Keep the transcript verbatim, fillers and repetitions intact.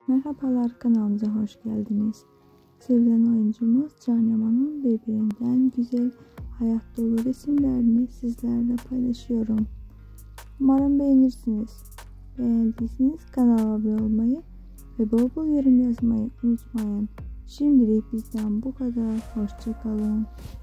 Merhabalar, kanalımıza hoş geldiniz. Sevilen oyuncumuz Can Yaman'ın birbirinden güzel hayat dolu resimlerini sizlerle paylaşıyorum. Umarım beğenirsiniz. Beğendiyseniz kanala abone olmayı ve bol bol yorum yazmayı unutmayın. Şimdilik bizden bu kadar. Hoşça kalın.